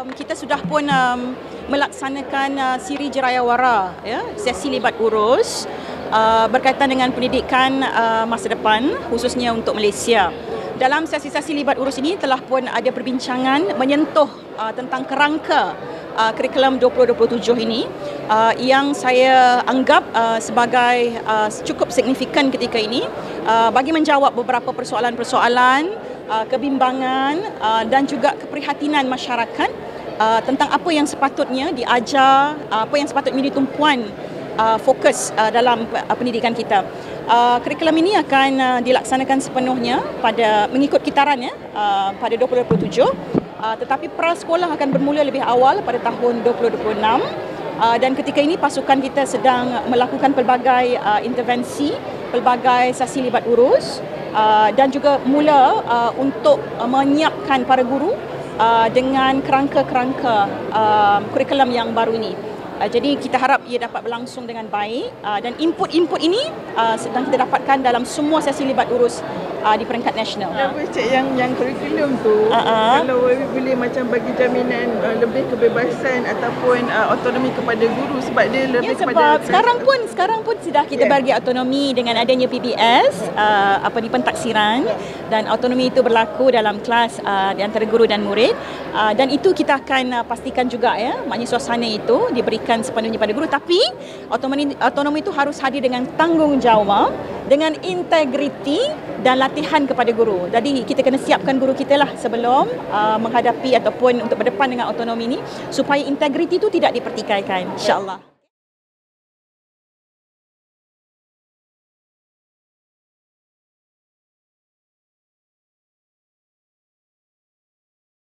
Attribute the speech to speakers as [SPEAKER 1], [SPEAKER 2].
[SPEAKER 1] kita sudah pun melaksanakan siri jerayawara, ya, sesi libat urus berkaitan dengan pendidikan masa depan, khususnya untuk Malaysia. Dalam sesi-sesi libat urus ini telah pun ada perbincangan menyentuh tentang kerangka kurikulum 2027 ini yang saya anggap sebagai cukup signifikan ketika ini bagi menjawab beberapa persoalan-persoalan, kebimbangan dan juga keprihatinan masyarakat tentang apa yang sepatutnya diajar, apa yang sepatutnya menjadi tumpuan fokus dalam pendidikan kita. Kurikulum ini akan dilaksanakan sepenuhnya pada mengikut kitaran, ya, pada 2027, tetapi prasekolah akan bermula lebih awal pada tahun 2026, dan ketika ini pasukan kita sedang melakukan pelbagai intervensi, pelbagai sesi libat urus, dan juga mula untuk menyiapkan para guru dengan kerangka-kerangka kurikulum yang baru ini. Jadi kita harap ia dapat berlangsung dengan baik, dan input-input ini sedang kita dapatkan dalam semua sesi libat urus di peringkat nasional.
[SPEAKER 2] Apa cik yang kurikulum tu, kalau boleh macam bagi jaminan lebih kebebasan ataupun autonomi kepada guru, sebab dia lebih
[SPEAKER 1] sebab sekarang pun sudah kita bagi autonomi dengan adanya PBS di pentaksiran, dan autonomi itu berlaku dalam kelas di antara guru dan murid, dan itu kita akan pastikan juga, ya, maknanya suasana itu diberikan sepenuhnya pada guru, tapi autonomi itu harus hadir dengan tanggungjawab, dengan integriti dan latihan kepada guru. Jadi kita kena siapkan guru kita lah sebelum menghadapi ataupun untuk berdepan dengan autonomi ini, supaya integriti itu tidak dipertikaikan, insya-Allah.